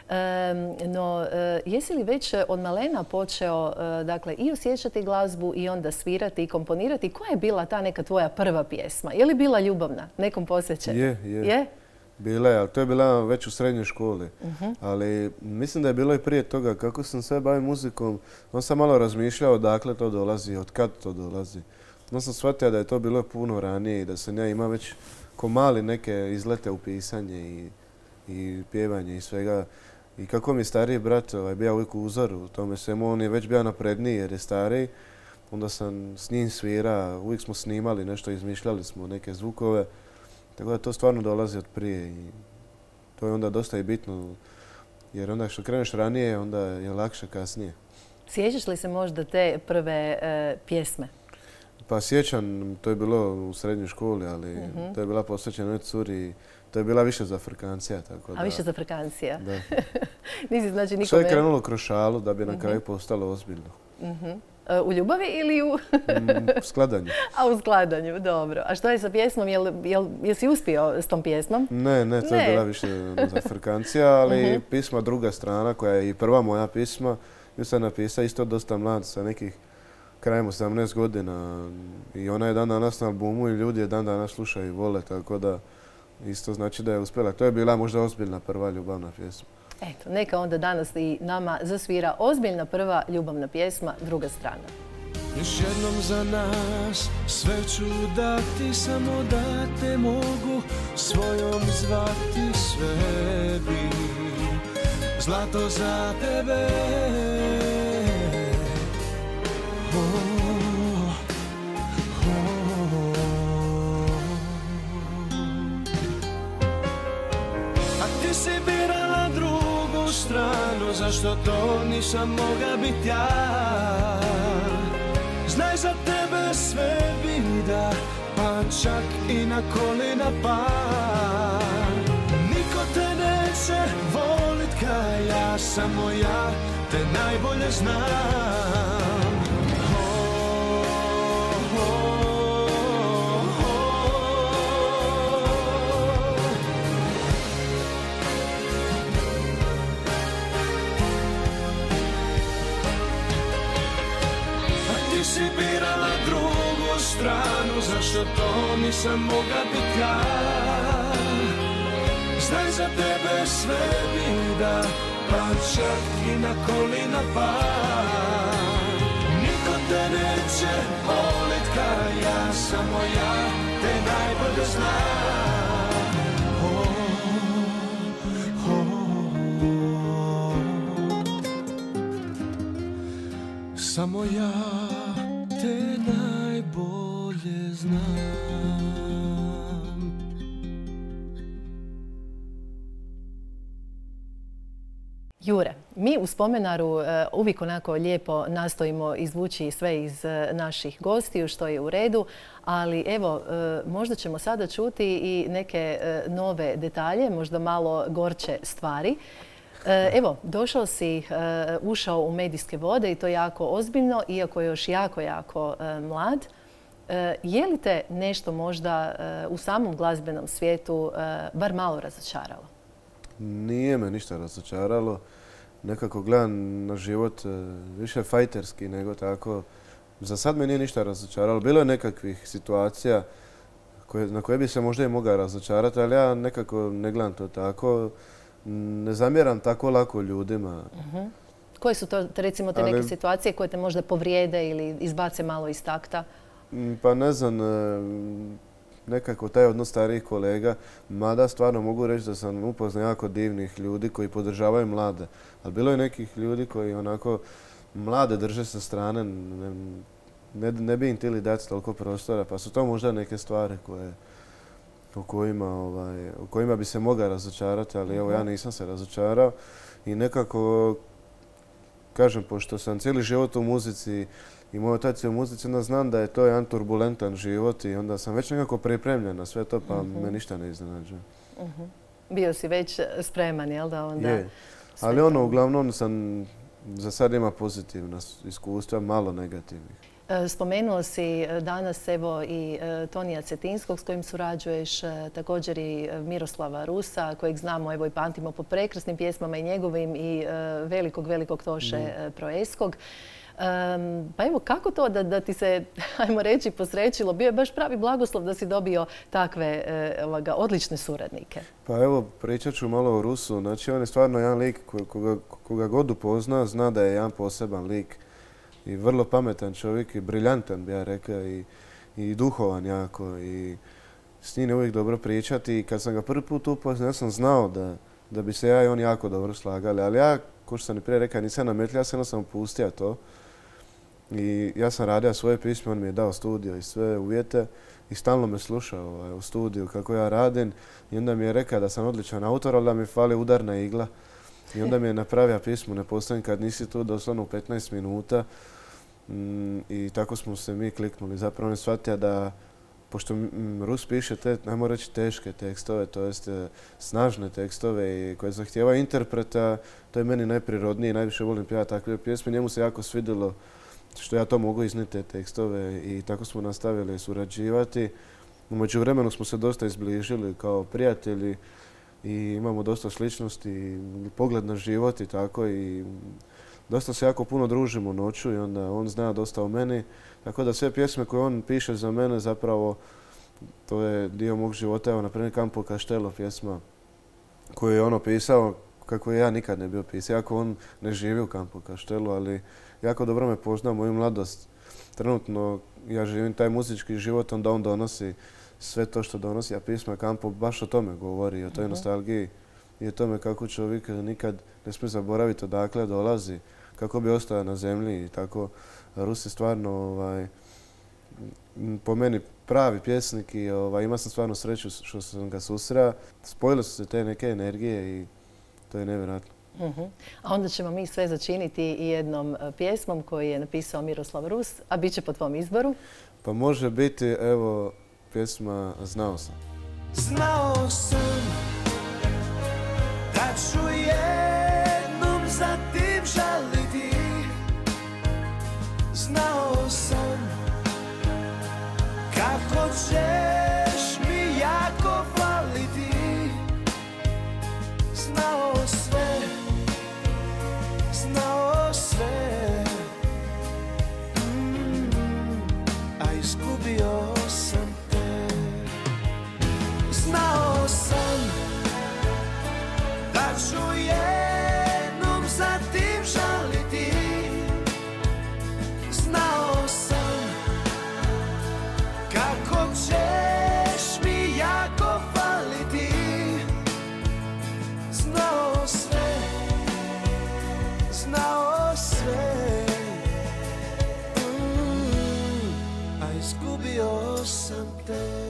Speaker 2: No, jesi li već od malena počeo dakle, i osjećati glazbu i onda svirati i komponirati? Koja je bila ta neka tvoja prva pjesma? Je li bila ljubavna? Nekom posvećena?
Speaker 3: Je. Bila je, ali to je bila već u srednjoj školi. Ali mislim da je bilo i prije toga. Kako sam sve bavio muzikom, on sam malo razmišljao odakle to dolazi, od kad to dolazi. Onda sam shvatio da je to bilo puno ranije i da sam ja imao već ko mali neke izlete u pisanje i pjevanje i svega. I kako mi je stariji brat bio uvijek uzor u tome svemu, on je već bio napredniji jer je stariji. Onda sam s njim svirao, uvijek smo snimali nešto, izmišljali smo neke zvukove. Tako da to stvarno dolazi od prije i to je onda dosta i bitno. Jer onda što kreneš ranije, onda je lakše kasnije.
Speaker 2: Sjećaš li se možda te prve pjesme?
Speaker 3: Pa sjećam, to je bilo u srednjoj školi, ali to je bila posvećena jednoj curi. To je bila više za frkancija.
Speaker 2: A više za frkancija?
Speaker 3: Da.
Speaker 2: Nisi znači nikome...
Speaker 3: Sve je krenulo kroz šalu da bi na kraju postalo ozbiljno.
Speaker 2: U ljubavi ili u...
Speaker 3: U skladanju.
Speaker 2: A u skladanju, dobro. A što je sa pjesmom? Jesi uspio s tom pjesmom?
Speaker 3: Ne, to je bila više za frkancija, ali pisma druga strana, koja je i prva moja pisma, ju sam napisao isto dosta mlad, sa nekih krajem 18 godina. I ona je dan danas na albumu i ljudi je dan danas slušaju i vole, tako da isto znači da je uspjela. To je bila možda ozbiljna prva ljubavna pjesma.
Speaker 2: Eto, neka onda danas i nama zasvira ozbiljna prva ljubavna pjesma, druga strana.
Speaker 4: Još jednom za nas sve ću dati, samo da te mogu svojom zvati, sve bi zlato za tebe. A ti si birala drugu stranu, zašto to nisam moga biti ja? Znaj, za tebe sve bi da, pa čak i na kolina pam. Niko te neće volit ka ja, samo ja te najbolje znam. Si birala drugu stranu, zašto to nisam moga biti ja? Znaj, za tebe sve bi da, pa čak i na kolina pam. Niko te neće volit ka ja, samo ja te najbolje znam. Samo ja te najbolje znam.
Speaker 2: Jure, mi u Spomenaru uvijek onako lijepo nastojimo izvući sve iz naših gostiju, što je u redu, ali evo, možda ćemo sada čuti i neke nove detalje, možda malo gorče stvari. Evo, došao si, ušao u medijske vode i to jako ozbiljno, iako je još jako mlad. Je li te nešto možda u samom glazbenom svijetu bar malo razočaralo?
Speaker 3: Nije me ništa razočaralo. Nekako gledam na život više fajterski nego tako. Za sad me nije ništa razočaralo. Bilo je nekakvih situacija na koje bi se možda i mogao razočarati, ali ja nekako ne gledam to tako. Ne zamjeram tako lako ljudima.
Speaker 2: Koje su to, recimo, te neke situacije koje te možda povrijede ili izbace malo iz takta?
Speaker 3: Pa ne znam, nekako taj odnos starijih kolega, mada stvarno mogu reći da sam upoznao jako divnih ljudi koji podržavaju mlade. Ali bilo je nekih ljudi koji onako mlade drže sa strane, ne bi im htjeli dati toliko prostora, pa su to možda neke stvari u kojima bi se mogao razočarati, ali evo ja nisam se razočarao i nekako, kažem, pošto sam cijeli život u muzici i moj otac je u muzici, onda znam da je to jedan turbulentan život i onda sam već nekako pripremljen na sve to, pa me ništa ne iznenađuje.
Speaker 2: Bio si već spreman, jel da onda?
Speaker 3: Je, ali uglavnom sam za sad ima pozitivna iskustva, malo negativnih.
Speaker 2: Spomenuo si danas evo i Tonija Cetinskog s kojim surađuješ, također i Miroslava Rusa kojeg znamo evo i pamtimo po prekrasnim pjesmama i njegovim i velikog Toše Proeskog. Pa evo, kako to da ti se, ajmo reći, posrećilo? Bio je baš pravi blagoslov da si dobio takve odlične suradnike.
Speaker 3: Pa evo, pričat ću malo o Rusu. Znači, on je stvarno jedan lik koga god upozna, zna da je jedan poseban lik. I vrlo pametan čovjek i briljantan, bi ja rekao, i duhovan jako. I s njim je uvijek dobro pričati. I kad sam ga prvi put upoznao, ja sam znao da bi se ja i on jako dobro slagali. Ali ja, kao što sam i prije rekao, nisam nametljio, ja sam pustio to. I ja sam radio svoje pismo, on mi je dao studio i sve uvjete i stalno me slušao u studiju kako ja radim. I onda mi je rekao da sam odličan autor, ali da mi fali udarna igla. I onda mi je napravio pismo, ne postavim kad nisi tu, doslovno u 15 minuta. I tako smo se mi kliknuli. Zapravo on je shvatio da, pošto Rus piše te, najmo reći, teške tekstove, to jest snažne tekstove koje zahtijevaju interpreta, to je meni najprirodnije i najviše volim pjevati takve pjesme. Njemu se jako svidjelo što ja to mogu iznijeti te tekstove i tako smo nastavili surađivati. U međuvremenu smo se dosta izbližili kao prijatelji i imamo dosta sličnosti, pogled na život i tako i dosta se jako puno družimo noću i onda on zna dosta o meni. Tako da sve pjesme koje on piše za mene zapravo to je dio mog života. Evo, na primjer, Campo Castello pjesma koju je on pisao kako ja nikad ne bio pisao. Iako on ne živi u Campo Castello, ali jako dobro me pozna moju mladost. Trenutno ja živim taj muzički život, onda on donosi sve to što donosi, a pisma Campo baš o tome govori, o toj nostalgiji i o tome kako čovjek nikad ne smije zaboraviti odakle dolazi, kako bi ostao na zemlji i tako. Rus je stvarno po meni pravi pjesnik i imao sam stvarno sreću što sam ga susreo. Spojile su se te neke energije i to je nevjerojatno.
Speaker 2: A onda ćemo mi sve začiniti i jednom pjesmom koju je napisao Miroslav Rus, a bit će po tvom izboru.
Speaker 3: Pa može biti, evo, pjesma Znao sam.
Speaker 1: Znao sam da ću jednom za tim žaliti. Znao sam kako ćeš mi jako faliti. Znao sve, znao sve, a izgubio sam te. Znao sam da ću jednom za tim žaliti. Znao sam kako ćeš mi jako faliti. Znao sve, znao sve, a izgubio sam te.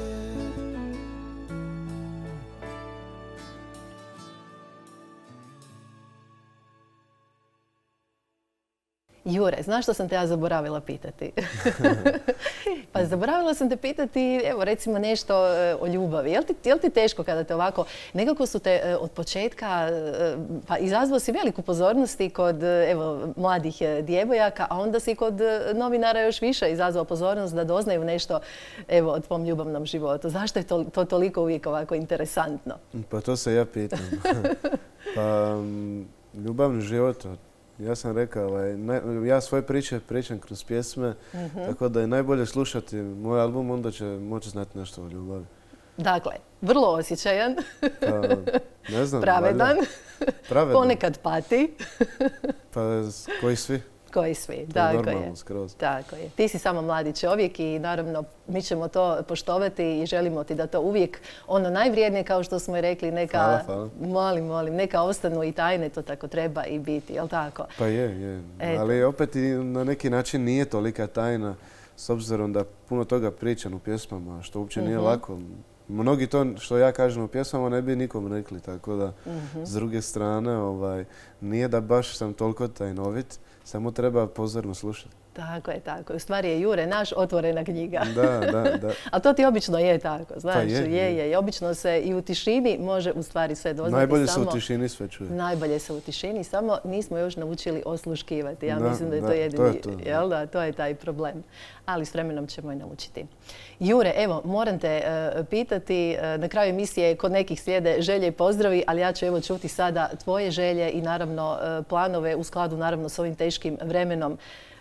Speaker 2: Jure, znaš što sam te ja zaboravila pitati? Pa zaboravila sam te pitati, evo recimo nešto o ljubavi. Jel ti teško kada te ovako, nekako su te od početka, pa izazvao si veliku pozornost i kod evo, mladih djevojaka, a onda si kod novinara još više izazvao pozornost da doznaju nešto evo, o tvom ljubavnom životu. Zašto je to toliko uvijek ovako interesantno?
Speaker 3: Pa to se ja pitam. Pa ljubavni život, ja sam rekao, ja svoje priče pričam kroz pjesme, tako da je najbolje slušati moj album, onda će moći znati nešto o ljubavi.
Speaker 2: Dakle, vrlo osjećajan,
Speaker 3: pa, ne znam,
Speaker 2: pravedan, ponekad pati.
Speaker 3: Pa koji svi.
Speaker 2: Koji svi,
Speaker 3: tako je. Skroz.
Speaker 2: Tako je. Ti si samo mladi čovjek i naravno mi ćemo to poštovati i želimo ti da to uvijek ono najvrijednije, kao što smo i rekli, neka,
Speaker 3: hvala.
Speaker 2: Molim, neka ostanu i tajne, to tako treba i biti, jel tako?
Speaker 3: Pa je. Ali opet i na neki način nije tolika tajna, s obzirom da puno toga pričam u pjesmama, što uopće nije lako. Mnogi to što ja kažem u pjesmama ne bi nikom rekli, tako da s druge strane nije da baš sam toliko tajnovit, samo treba pozorno slušati.
Speaker 2: Tako je, tako. U stvari je Jure naš otvorena knjiga.
Speaker 3: Da.
Speaker 2: A to ti obično je tako, znaš.
Speaker 3: Pa je.
Speaker 2: Obično se i u tišini može u stvari sve doznati.
Speaker 3: Najbolje se u tišini sve čuje.
Speaker 2: Najbolje se u tišini, samo nismo još naučili osluškivati. Ja mislim da je to jedini, jel da? To je taj problem. Ali s vremenom ćemo i naučiti. Jure, evo, moram te pitati, na kraju emisije kod nekih slijede želje i pozdravi, ali ja ću evo čuti sada tvoje želje i naravno planove u skladu naravno s ovim teškim vremenom.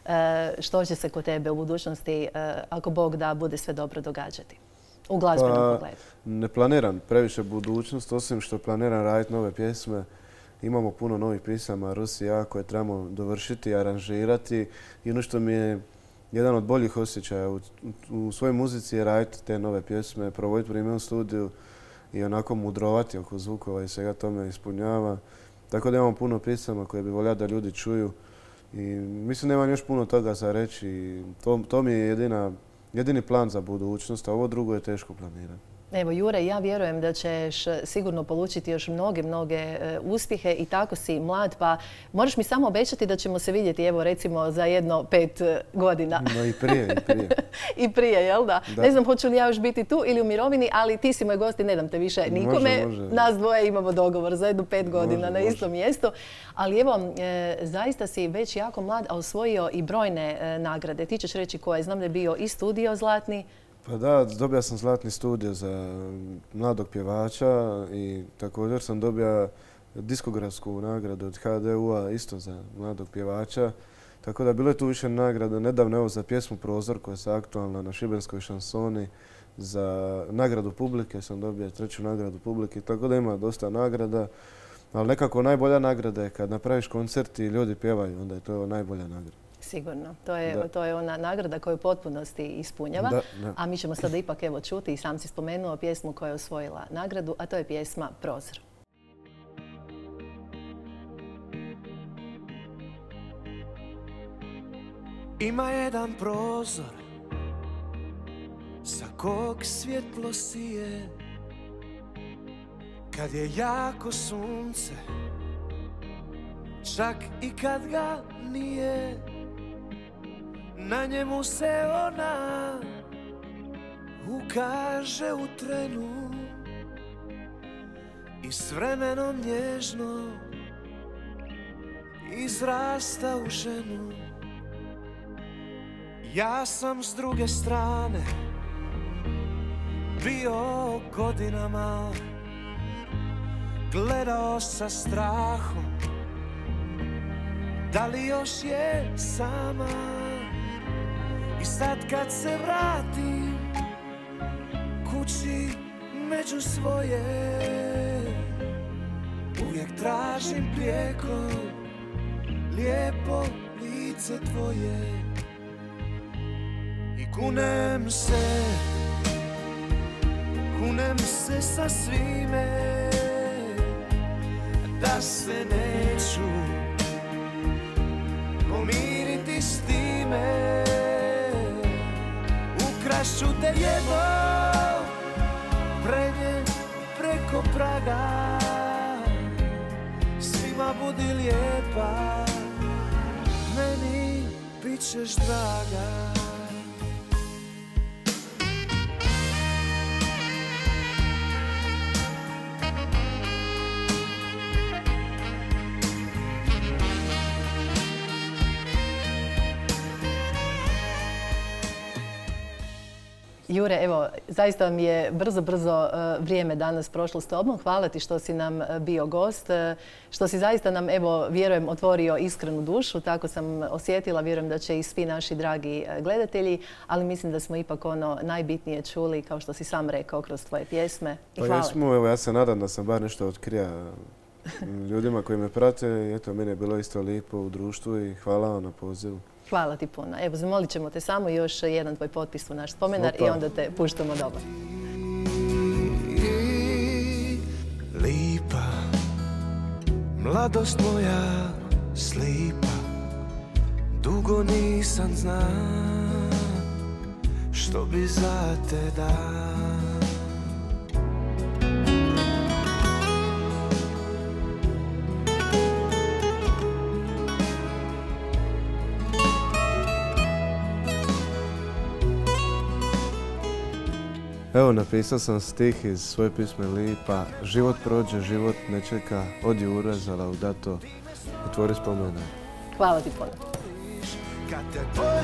Speaker 2: Što će se kod tebe u budućnosti, ako Bog da, bude sve dobro događati u glazbenom pogledu?
Speaker 3: Ne planiram previše budućnost, osim što planiram raditi nove pjesme. Imamo puno novih pisama, Rus i ja, koje trebamo dovršiti, aranžirati. I ono što mi je jedan od boljih osjećaja u svojoj muzici je raditi te nove pjesme, provoditi vrijeme u studiju i onako mudrovati oko zvukova i svega to me ispunjava. Tako da imamo puno pisama koje bi volio da ljudi čuju. I mislim da imam još puno toga za reći. To mi je jedini plan za budućnost, a ovo drugo je teško planirati.
Speaker 2: Evo Jure, ja vjerujem da ćeš sigurno polučiti još mnoge uspjehe i tako si mlad, pa moraš mi samo obećati da ćemo se vidjeti, evo recimo za 5 godina.
Speaker 3: No i prije.
Speaker 2: I prije, jel da? Ne znam hoću li ja još biti tu ili u mirovini, ali ti si moj gost i ne dam te više nikome.
Speaker 3: Može.
Speaker 2: Nas dvoje imamo dogovor za 5 godina na istom mjestu. Ali evo, zaista si već jako mlad, a osvojio i brojne nagrade. Ti ćeš reći koje, znam da je bio i studio zlatni.
Speaker 3: Pa da, dobio sam zlatni studio za mladog pjevača i također sam dobio diskografsku nagradu od HDU-a isto za mladog pjevača. Tako da bilo je tu više nagrada. Nedavno evo za pjesmu Prozor koja je aktualna na šibenskoj šansoni. Za nagradu publike sam dobio 3. nagradu publike. Tako da ima dosta nagrada. Ali nekako najbolja nagrada je kad napraviš koncert i ljudi pjevaju. Onda je to najbolja nagrada.
Speaker 2: Sigurno. To je ona nagrada koju u potpunosti ispunjava.
Speaker 3: Da.
Speaker 2: A mi ćemo sada ipak evo čuti, i sam si spomenuo pjesmu koja je osvojila nagradu, a to je pjesma Prozor.
Speaker 1: Ima jedan prozor sa kog svjetlo sije, kad je jako sunce, čak i kad ga nije. Na njemu se ona ukaže u trenu i s vremenom nježno izrasta u ženu. Ja sam s druge strane bio godinama, gledao sa strahom da li još je sama. I sad kad se vratim kući među svoje, uvijek tražim prijeko lijepo lice tvoje. I kunem se sa svime da se neću pomiriti s time. Ukrašću te jednom prenje preko praga, svima budi lijepa, meni bit ćeš draga.
Speaker 2: Jure, evo, zaista mi je brzo vrijeme danas prošlo s tobom. Hvala ti što si nam bio gost, što si zaista nam, evo, vjerujem, otvorio iskrenu dušu. Tako sam osjetila, vjerujem da će i svi naši dragi gledatelji, ali mislim da smo ipak ono najbitnije čuli, kao što si sam rekao, kroz tvoje pjesme. I hvala.
Speaker 3: Pa jesmo, evo, ja se nadam da sam bar nešto otkrija ljudima koji me prate. Eto, meni je bilo isto lijepo u društvu i hvala vam na pozivu.
Speaker 2: Hvala ti puno. Evo, zamolit ćemo te samo još jedan tvoj potpis u naš spomenar i onda te puštamo doma.
Speaker 1: Lipa, mladost moja slipa, dugo nisam zna što bi za te da.
Speaker 3: Evo, napisao sam stih iz svoje pjesme Lipa. Život prođe, život ne čeka, odi uraz, laudato, otvori spomene.
Speaker 2: Hvala ti puno.
Speaker 1: Kad te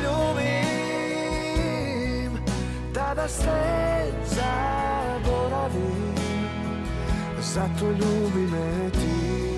Speaker 1: poljubim, tada sve zaboravim, zato ljubi me ti.